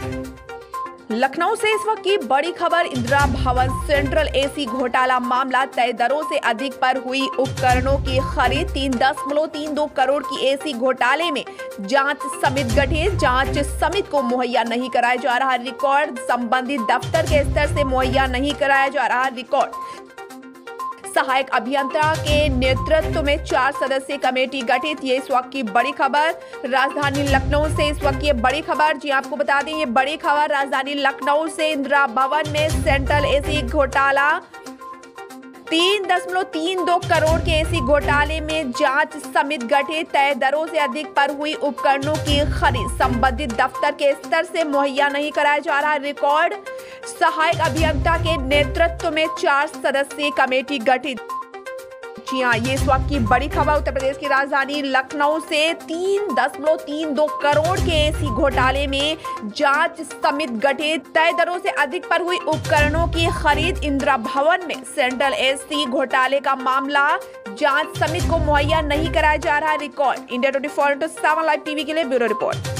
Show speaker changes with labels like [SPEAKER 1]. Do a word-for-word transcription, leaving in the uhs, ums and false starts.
[SPEAKER 1] लखनऊ से इस वक्त की बड़ी खबर। इंदिरा भवन सेंट्रल एसी घोटाला मामला। तय दरों से अधिक पर हुई उपकरणों की खरीद। तीन दशमलव तीन दो करोड़ की एसी घोटाले में जांच समिति गठित। जांच समिति को मुहैया नहीं कराया जा रहा रिकॉर्ड। संबंधित दफ्तर के स्तर से मुहैया नहीं कराया जा रहा रिकॉर्ड। सहायक अभियंता के नेतृत्व में चार सदस्यीय कमेटी गठित। ये इस वक्त की बड़ी खबर। राजधानी लखनऊ से इस वक्त ये बड़ी खबर। जी आपको बता दें, ये बड़ी खबर राजधानी लखनऊ से। इंदिरा भवन में सेंट्रल एसी घोटाला। तीन दशमलव तीन दो करोड़ के एसी घोटाले में जांच समिति गठित। तय दरों से अधिक पर हुई उपकरणों की खरीद। संबंधित दफ्तर के स्तर से मुहैया नहीं कराया जा रहा रिकॉर्ड। सहायक अभियंता के नेतृत्व में चार सदस्यीय कमेटी गठित। जी हाँ, ये इस वक्त की बड़ी खबर उत्तर प्रदेश की राजधानी लखनऊ से। तीन दशमलव तीन दो करोड़ के एसी घोटाले में जांच समिति गठित। तय दरों से अधिक पर हुई उपकरणों की खरीद। इंदिरा भवन में सेंट्रल एसी घोटाले का मामला। जांच समिति को मुहैया नहीं कराया जा रहा record. India twenty four into seven live TV के लिए ब्यूरो रिपोर्ट।